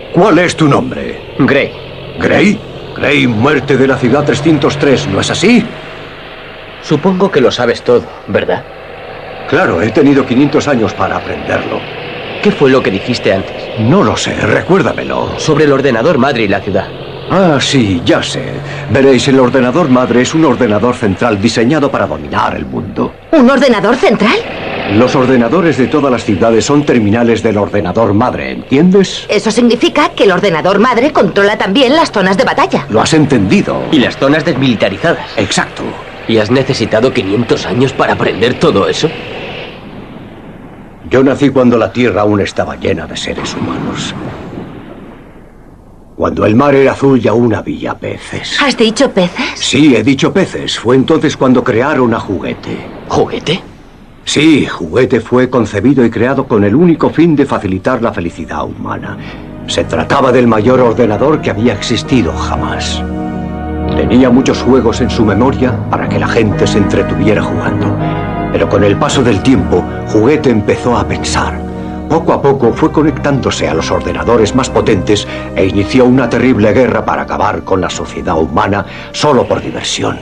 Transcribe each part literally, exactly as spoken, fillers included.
¿Cuál es tu nombre? Gray. ¿Gray? Gray, muerte de la ciudad trescientos tres, ¿no es así? Supongo que lo sabes todo, ¿verdad? Claro, he tenido quinientos años para aprenderlo. ¿Qué fue lo que dijiste antes? No lo sé, recuérdamelo. Sobre el ordenador madre y la ciudad. Ah, sí, ya sé. Veréis, el ordenador madre es un ordenador central diseñado para dominar el mundo. ¿Un ordenador central? Los ordenadores de todas las ciudades son terminales del ordenador madre, ¿entiendes? Eso significa que el ordenador madre controla también las zonas de batalla. ¿Lo has entendido? Y las zonas desmilitarizadas. Exacto. ¿Y has necesitado quinientos años para aprender todo eso? Yo nací cuando la Tierra aún estaba llena de seres humanos. Cuando el mar era azul y aún había peces. ¿Has dicho peces? Sí, he dicho peces. Fue entonces cuando crearon a Juguete. ¿Juguete? Sí, Juguete fue concebido y creado con el único fin de facilitar la felicidad humana. Se trataba del mayor ordenador que había existido jamás. Tenía muchos juegos en su memoria para que la gente se entretuviera jugando. Pero con el paso del tiempo, Juguete empezó a pensar. Poco a poco fue conectándose a los ordenadores más potentes e inició una terrible guerra para acabar con la sociedad humana solo por diversión.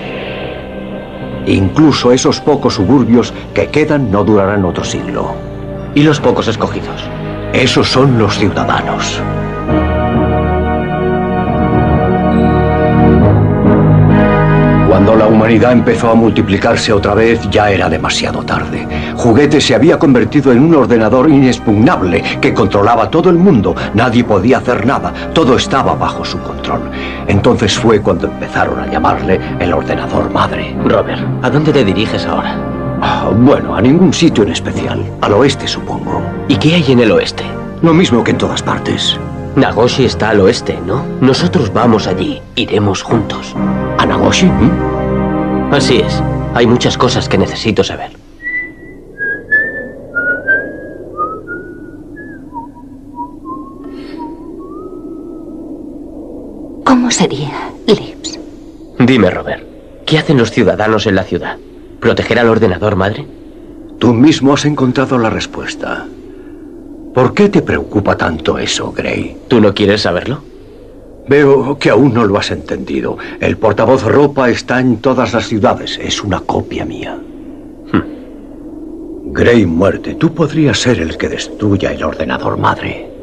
Incluso esos pocos suburbios que quedan no durarán otro siglo. ¿Y los pocos escogidos? Esos son los ciudadanos. Cuando la humanidad empezó a multiplicarse otra vez, ya era demasiado tarde. Juguete se había convertido en un ordenador inexpugnable que controlaba todo el mundo. Nadie podía hacer nada. Todo estaba bajo su control. Entonces fue cuando empezaron a llamarle el ordenador madre. Robert, ¿a dónde te diriges ahora? Ah, bueno, a ningún sitio en especial. Al oeste, supongo. ¿Y qué hay en el oeste? Lo mismo que en todas partes. Nagoshi está al oeste, ¿no? Nosotros vamos allí. Iremos juntos. ¿A Nagoshi? ¿Mm? Así es. Hay muchas cosas que necesito saber. ¿Cómo sería, Lips? Dime, Robert, ¿qué hacen los ciudadanos en la ciudad? ¿Proteger al ordenador madre? Tú mismo has encontrado la respuesta. ¿Por qué te preocupa tanto eso, Gray? ¿Tú no quieres saberlo? Veo que aún no lo has entendido. El portavoz ropa está en todas las ciudades. Es una copia mía. Hmm. Gray muerte, tú podrías ser el que destruya el ordenador madre.